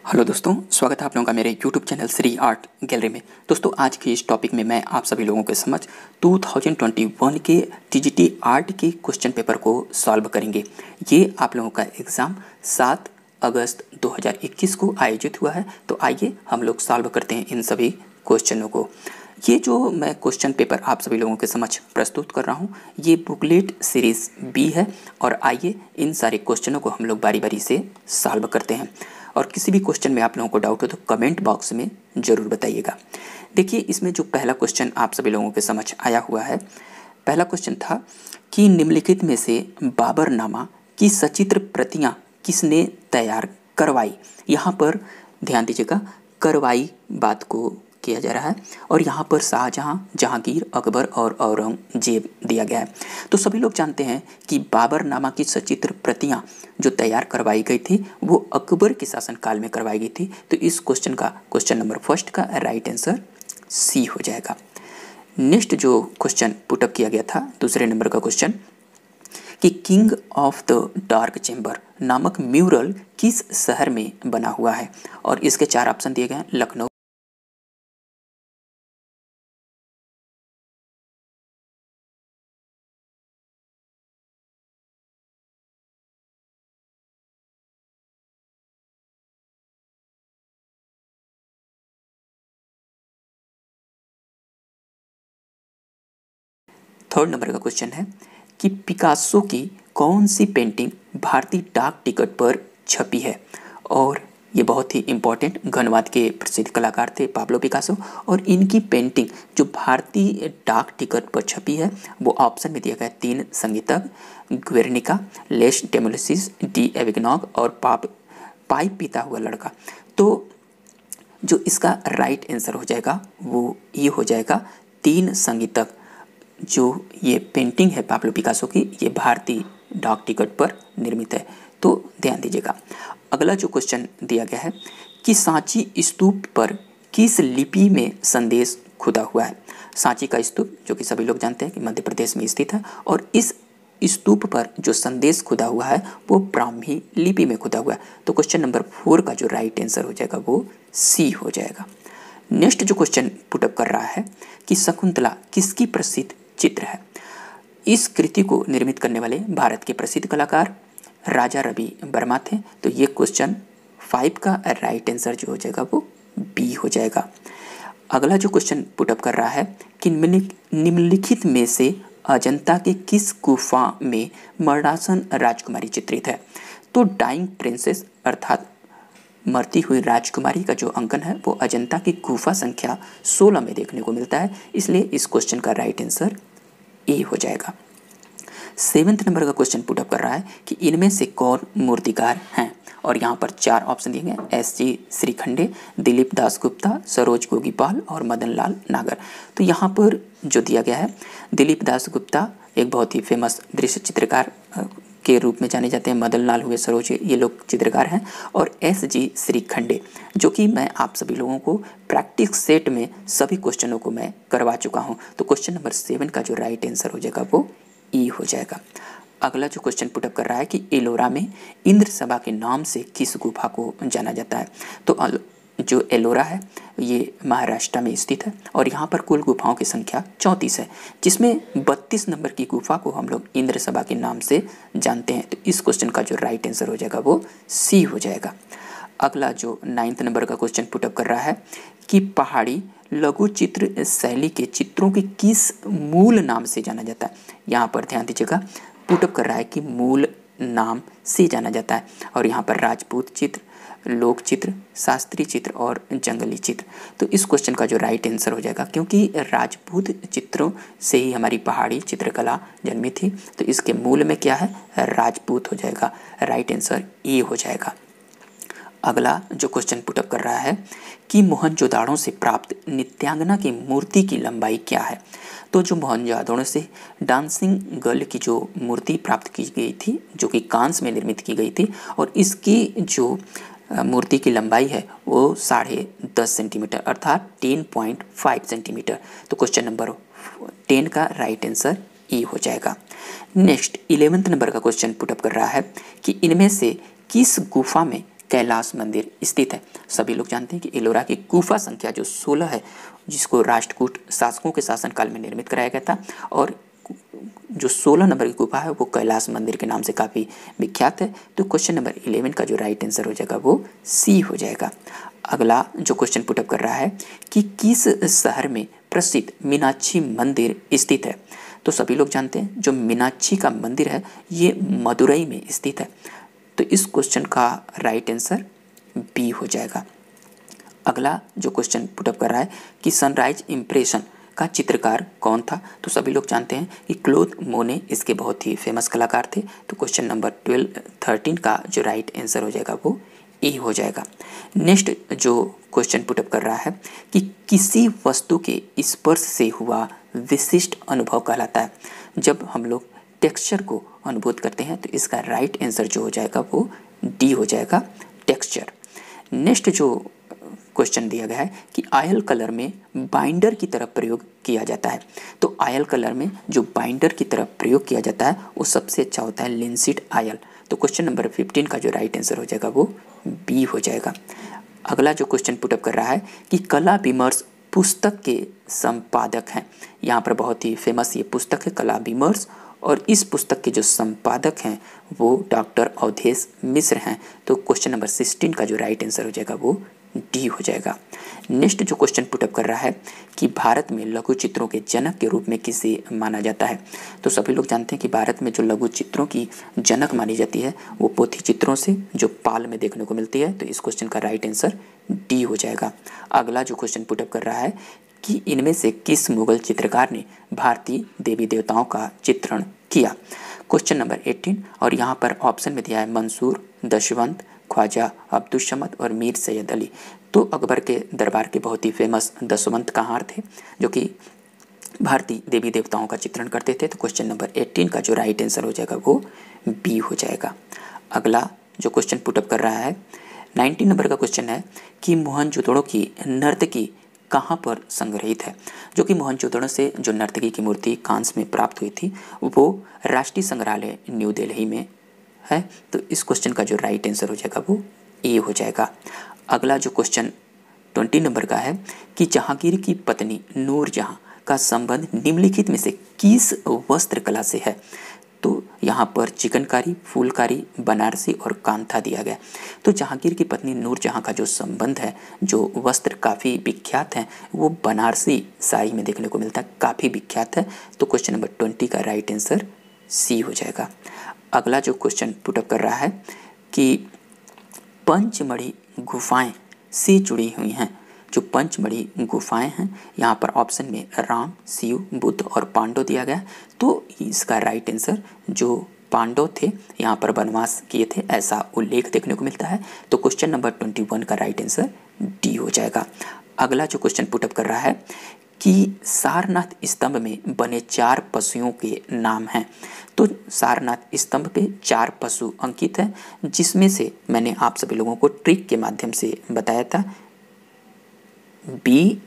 Hello दोस्तों, स्वागत है आप लोगों का मेरे YouTube channel Shri art gallery में। दोस्तों, आज के इस टॉपिक में मैं आप सभी लोगों के समझ 2021 के टीजीटी आर्ट के क्वेश्चन पेपर को सॉल्व करेंगे। ये आप लोगों का एग्ज़ाम 7 अगस्त 2021 को आयोजित हुआ है। तो आइए हम लोग सॉल्व करते हैं इन सभी क्वेश्चनों को। ये जो मैं क्वेश्चन पेपर आप सभी लोगों के समझ प्रस्तुत कर रहा हूँ, ये बुकलेट सीरीज़ बी है। और आइए इन सारे क्वेश्चनों को हम लोग बारी बारी से सॉल्व करते हैं। और किसी भी क्वेश्चन में आप लोगों को डाउट हो तो कमेंट बॉक्स में ज़रूर बताइएगा। देखिए, इसमें जो पहला क्वेश्चन आप सभी लोगों के समझ आया हुआ है, पहला क्वेश्चन था कि निम्नलिखित में से बाबरनामा की सचित्र प्रतियां किसने तैयार करवाई। यहाँ पर ध्यान दीजिएगा, करवाई बात को किया जा रहा है और यहाँ पर शाहजहाँ, जहांगीर, अकबर और औरंगजेब दिया गया है। तो सभी लोग जानते हैं कि बाबरनामा की सचित्र प्रतियां जो तैयार करवाई गई थी वो अकबर के शासनकाल में करवाई गई थी। तो इस क्वेश्चन का क्वेश्चन नंबर फर्स्ट का राइट आंसर सी हो जाएगा। नेक्स्ट जो क्वेश्चन पुटअप किया गया था, दूसरे नंबर का क्वेश्चन कि king of the dark chamber नामक म्यूरल किस शहर में बना हुआ है। और इसके 4 ऑप्शन दिए गए हैं, लखनऊ, थर्ड नंबर का क्वेश्चन है कि पिकासो की कौन सी पेंटिंग भारतीय डाक टिकट पर छपी है। और ये बहुत ही इम्पोर्टेंट घनवाद के प्रसिद्ध कलाकार थे पाब्लो पिकासो, और इनकी पेंटिंग जो भारतीय डाक टिकट पर छपी है वो ऑप्शन में दिया गया 3 संगीतक, ग्वेर्निका, लेस डेमोलिसिस, डी एविग्नॉग और पाई पीता हुआ लड़का। तो जो इसका राइट आंसर हो जाएगा वो ये हो जाएगा 3 संगीतक। जो ये पेंटिंग है पाब्लो पिकासो की, ये भारतीय डाक टिकट पर निर्मित है। तो ध्यान दीजिएगा। अगला जो क्वेश्चन दिया गया है कि सांची स्तूप पर किस लिपि में संदेश खुदा हुआ है। सांची का स्तूप जो कि सभी लोग जानते हैं कि मध्य प्रदेश में स्थित है, और इस स्तूप पर जो संदेश खुदा हुआ है वो ब्राह्मी लिपि में खुदा हुआ है। तो क्वेश्चन नंबर 4 का जो राइट आंसर हो जाएगा वो सी हो जाएगा। नेक्स्ट जो क्वेश्चन पुटअप कर रहा है कि शकुंतला किसकी प्रसिद्ध चित्र है। इस कृति को निर्मित करने वाले भारत के प्रसिद्ध कलाकार राजा रवि वर्मा थे। तो ये क्वेश्चन 5 का राइट आंसर जो हो जाएगा वो बी हो जाएगा। अगला जो क्वेश्चन पुटअप कर रहा है कि निम्नलिखित में से अजंता के किस गुफा में मर्दासन राजकुमारी चित्रित है। तो डाइंग प्रिंसेस अर्थात मरती हुई राजकुमारी का जो अंकन है वो अजंता की गुफा संख्या 16 में देखने को मिलता है, इसलिए इस क्वेश्चन का राइट आंसर ए हो जाएगा। 7th नंबर का क्वेश्चन पुटअप कर रहा है कि इनमें से कौन मूर्तिकार हैं। और यहाँ पर 4 ऑप्शन दिए गए, एस.जी. श्रीखंडे, दिलीप दासगुप्ता, सरोज गोगीपाल और मदन लाल नागर। तो यहाँ पर जो दिया गया है, दिलीप दासगुप्ता एक बहुत ही फेमस दृश्य चित्रकार के रूप में जाने जाते हैं, मदन लाल हुए, सरोज, ये लोग चित्रकार हैं, और एस.जी. श्रीखंडे जो कि मैं आप सभी लोगों को प्रैक्टिस सेट में सभी क्वेश्चनों को मैं करवा चुका हूँ। तो क्वेश्चन नंबर 7 का जो राइट आंसर हो जाएगा वो ई हो जाएगा। अगला जो क्वेश्चन पुटअप कर रहा है कि एलोरा में इंद्र सभा के नाम से किस गुफा को जाना जाता है। तो जो एलोरा है ये महाराष्ट्र में स्थित है, और यहाँ पर कुल गुफाओं की संख्या 34 है, जिसमें 32 नंबर की गुफा को हम लोग इंद्र सभा के नाम से जानते हैं। तो इस क्वेश्चन का जो राइट आंसर हो जाएगा वो सी हो जाएगा। अगला जो 9th नंबर का क्वेश्चन पुटअप कर रहा है कि पहाड़ी लघु चित्र शैली के चित्रों की किस मूल नाम से जाना जाता है। यहाँ पर ध्यान दीजिएगा, पुटअप कर रहा है कि मूल नाम से जाना जाता है, और यहाँ पर राजपूत चित्र, लोक चित्र, शास्त्रीय चित्र और जंगली चित्र। तो इस क्वेश्चन का जो राइट आंसर हो जाएगा, क्योंकि राजपूत चित्रों से ही हमारी पहाड़ी चित्रकला जन्मी थी, तो इसके मूल में क्या है, राजपूत हो जाएगा। राइट आंसर ए हो जाएगा। अगला जो क्वेश्चन पुटअप कर रहा है कि मोहनजोदाड़ो से प्राप्त नित्यांगना की मूर्ति की लंबाई क्या है। तो जो मोहनजोदाड़ो से डांसिंग गर्ल की जो मूर्ति प्राप्त की गई थी, जो कि कांस में निर्मित की गई थी, और इसकी जो मूर्ति की लंबाई है वो 10.5 सेंटीमीटर अर्थात 10.5 सेंटीमीटर। तो क्वेश्चन नंबर 10 का राइट आंसर ई हो जाएगा। नेक्स्ट 11th नंबर का क्वेश्चन पुटअप कर रहा है कि इनमें से किस गुफा में कैलाश मंदिर स्थित है? सभी लोग जानते हैं कि एलोरा की गुफा संख्या जो 16 है, जिसको राष्ट्रकूट शासकों के शासनकाल में निर्मित कराया गया था, और जो 16 नंबर की गुफा है वो कैलाश मंदिर के नाम से काफ़ी विख्यात है। तो क्वेश्चन नंबर 11 का जो राइट आंसर हो जाएगा वो सी हो जाएगा। अगला जो क्वेश्चन पुटअप कर रहा है कि किस शहर में प्रसिद्ध मीनाक्षी मंदिर स्थित है? तो सभी लोग जानते हैं जो मीनाक्षी का मंदिर है ये मदुरई में स्थित है। तो इस क्वेश्चन का राइट आंसर बी हो जाएगा। अगला जो क्वेश्चन पुटअप कर रहा है कि सनराइज इम्प्रेशन का चित्रकार कौन था? तो सभी लोग जानते हैं कि क्लोद मोने इसके बहुत ही फेमस कलाकार थे। तो क्वेश्चन नंबर 13 का जो राइट आंसर हो जाएगा वो ए हो जाएगा। नेक्स्ट जो क्वेश्चन पुटअप कर रहा है कि किसी वस्तु के स्पर्श से हुआ विशिष्ट अनुभव कहलाता है? जब हम लोग टेक्सचर को अनुभूत करते हैं तो इसका राइट आंसर जो हो जाएगा वो डी हो जाएगा, टेक्सचर। नेक्स्ट जो क्वेश्चन दिया गया है कि आयल कलर में बाइंडर की तरफ प्रयोग किया जाता है। तो आयल कलर में जो बाइंडर की तरफ प्रयोग किया जाता है वो सबसे अच्छा होता है लिंसीड आयल। तो क्वेश्चन नंबर 15 का जो राइट आंसर हो जाएगा वो बी हो जाएगा। अगला जो क्वेश्चन पुटअप कर रहा है कि कला विमर्श पुस्तक के संपादक हैं। यहाँ पर बहुत ही फेमस ये पुस्तक है कला विमर्श, और इस पुस्तक के जो संपादक हैं वो डॉक्टर अवधेश मिश्र हैं। तो क्वेश्चन नंबर 16 का जो राइट आंसर हो जाएगा वो डी हो जाएगा। नेक्स्ट जो क्वेश्चन पुटअप कर रहा है कि भारत में लघु चित्रों के जनक के रूप में किसे माना जाता है? तो सभी लोग जानते हैं कि भारत में जो लघु चित्रों की जनक मानी जाती है वो पोथी चित्रों से जो पाल में देखने को मिलती है। तो इस क्वेश्चन का राइट आंसर डी हो जाएगा। अगला जो क्वेश्चन पुटअप कर रहा है कि इनमें से किस मुगल चित्रकार ने भारतीय देवी देवताओं का चित्रण किया? क्वेश्चन नंबर 18, और यहाँ पर ऑप्शन में दिया है मंसूर, दशवंत, ख्वाजा अब्दुल समद और मीर सैयद अली। तो अकबर के दरबार के बहुत ही फेमस दशवंत कहार थे जो कि भारतीय देवी देवताओं का चित्रण करते थे। तो क्वेश्चन नंबर 18 का जो राइट आंसर हो जाएगा वो बी हो जाएगा। अगला जो क्वेश्चन पुटअप कर रहा है 19 नंबर का क्वेश्चन है कि मोहनजोदड़ो की नर्तकी कहाँ पर संग्रहित है? जो कि मोहनजोदड़ो से जो नर्तकी की मूर्ति कांस्य में प्राप्त हुई थी वो राष्ट्रीय संग्रहालय न्यू दिल्ली में है। तो इस क्वेश्चन का जो राइट आंसर हो जाएगा वो ए हो जाएगा। अगला जो क्वेश्चन 20 नंबर का है कि जहांगीर की पत्नी नूरजहां का संबंध निम्नलिखित में से किस वस्त्र कला से है? तो यहाँ पर चिकनकारी, फूलकारी, बनारसी और कांथा दिया गया। तो जहांगीर की पत्नी नूरजहां का जो संबंध है, जो वस्त्र काफ़ी विख्यात है, वो बनारसी साड़ी में देखने को मिलता है, काफ़ी विख्यात है। तो क्वेश्चन नंबर 20 का राइट आंसर सी हो जाएगा। अगला जो क्वेश्चन पुटअप कर रहा है कि पंचमढ़ी गुफाएं से जुड़ी हुई हैं। जो पंचमढ़ी गुफाएं हैं यहाँ पर ऑप्शन में राम, शिव, बुद्ध और पांडव दिया गया। तो इसका राइट आंसर जो पांडव थे यहाँ पर वनवास किए थे ऐसा उल्लेख देखने को मिलता है। तो क्वेश्चन नंबर 21 का राइट आंसर डी हो जाएगा। अगला जो क्वेश्चन पुटअप कर रहा है कि सारनाथ स्तंभ में बने 4 पशुओं के नाम हैं। तो सारनाथ स्तंभ पे 4 पशु अंकित हैं, जिसमें से मैंने आप सभी लोगों को ट्रिक के माध्यम से बताया था BHEL,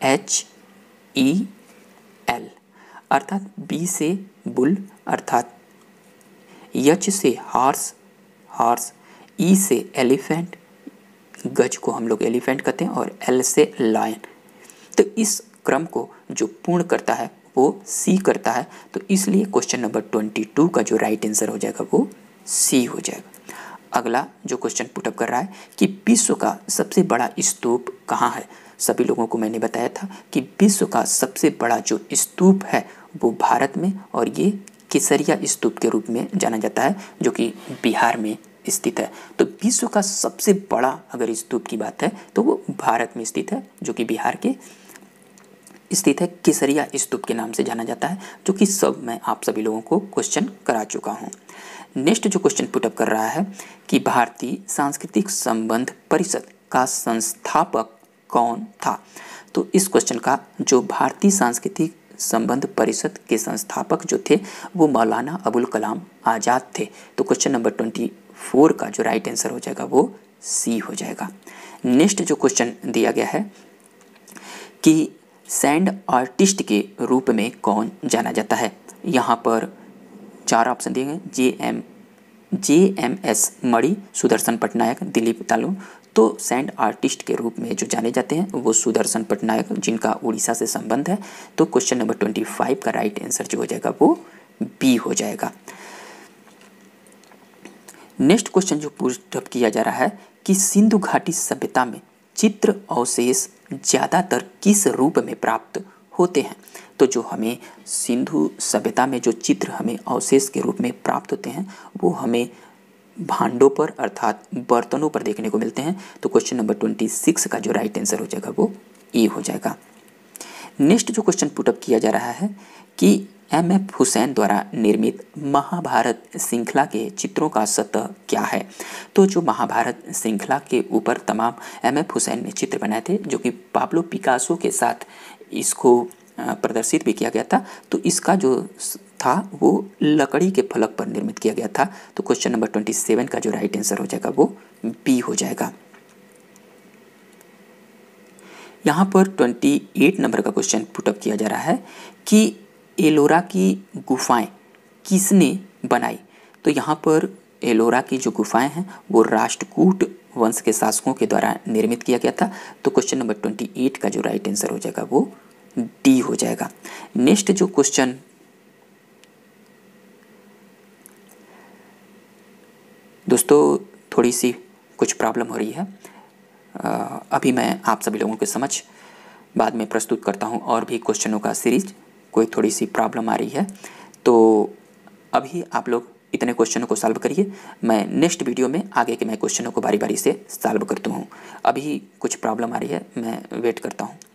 अर्थात बी से बुल अर्थात एच से हॉर्स, ई से एलिफेंट, गज को हम लोग एलिफेंट कहते हैं, और एल से लायन। तो इस क्रम को जो पूर्ण करता है वो सी करता है। तो इसलिए क्वेश्चन नंबर 22 का जो राइट आंसर हो जाएगा वो सी हो जाएगा। अगला जो क्वेश्चन पुटअप कर रहा है कि विश्व का सबसे बड़ा स्तूप कहाँ है? सभी लोगों को मैंने बताया था कि विश्व का सबसे बड़ा जो स्तूप है वो भारत में, और ये केसरिया स्तूप के रूप में जाना जाता है जो कि बिहार में स्थित है। तो विश्व का सबसे बड़ा अगर स्तूप की बात है तो वो भारत में स्थित है, जो कि बिहार के स्थित है, केसरिया स्तूप के नाम से जाना जाता है, जो कि सब मैं आप सभी लोगों को क्वेश्चन करा चुका हूँ। नेक्स्ट जो क्वेश्चन पुटअप कर रहा है कि भारतीय सांस्कृतिक संबंध परिषद का संस्थापक कौन था? तो इस क्वेश्चन का जो भारतीय सांस्कृतिक संबंध परिषद के संस्थापक जो थे वो मौलाना अबुल कलाम आज़ाद थे। तो क्वेश्चन नंबर 24 का जो राइट आंसर हो जाएगा वो सी हो जाएगा। नेक्स्ट जो क्वेश्चन दिया गया है कि सैंड आर्टिस्ट के रूप में कौन जाना जाता है? यहाँ पर 4 ऑप्शन दिए गए, JM JMS मणि सुदर्शन पटनायक दिलीप तालु। तो सैंड आर्टिस्ट के रूप में जो जाने जाते हैं वो सुदर्शन पटनायक, जिनका उड़ीसा से संबंध है। तो क्वेश्चन नंबर 25 का राइट आंसर जो हो जाएगा वो बी हो जाएगा। नेक्स्ट क्वेश्चन जो पुटअप किया जा रहा है कि सिंधु घाटी सभ्यता में चित्र अवशेष ज़्यादातर किस रूप में प्राप्त होते हैं। तो जो हमें सिंधु सभ्यता में जो चित्र हमें अवशेष के रूप में प्राप्त होते हैं वो हमें भांडों पर अर्थात बर्तनों पर देखने को मिलते हैं। तो क्वेश्चन नंबर 26 का जो राइट आंसर हो जाएगा वो ए हो जाएगा। नेक्स्ट जो क्वेश्चन पुटअप किया जा रहा है कि MF हुसैन द्वारा निर्मित महाभारत श्रृंखला के चित्रों का सतह क्या है। तो जो महाभारत श्रृंखला के ऊपर तमाम MF हुसैन ने चित्र बनाए थे, जो कि पाब्लो पिकासो के साथ इसको प्रदर्शित भी किया गया था। तो इसका जो था वो लकड़ी के फलक पर निर्मित किया गया था। तो क्वेश्चन नंबर 27 का जो राइट आंसर हो जाएगा वो बी हो जाएगा। यहाँ पर 28 नंबर का क्वेश्चन पुटअप किया जा रहा है कि एलोरा की गुफाएं किसने बनाई। तो यहाँ पर एलोरा की जो गुफाएं हैं वो राष्ट्रकूट वंश के शासकों के द्वारा निर्मित किया गया था। तो क्वेश्चन नंबर 28 का जो राइट आंसर हो जाएगा वो डी हो जाएगा। नेक्स्ट जो क्वेश्चन दोस्तों, थोड़ी सी कुछ प्रॉब्लम हो रही है, अभी मैं आप सभी लोगों के समझ बाद में प्रस्तुत करता हूं। और भी क्वेश्चनों का सीरीज, कोई थोड़ी सी प्रॉब्लम आ रही है, तो अभी आप लोग इतने क्वेश्चनों को सॉल्व करिए। मैं नेक्स्ट वीडियो में आगे के मैं क्वेश्चनों को बारी बारी से सॉल्व करता हूँ। अभी कुछ प्रॉब्लम आ रही है, मैं वेट करता हूँ।